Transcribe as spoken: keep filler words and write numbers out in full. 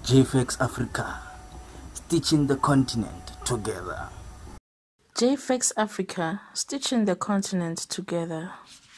J F A C S Africa, stitching the continent together. J F A C S Africa, stitching the continent together.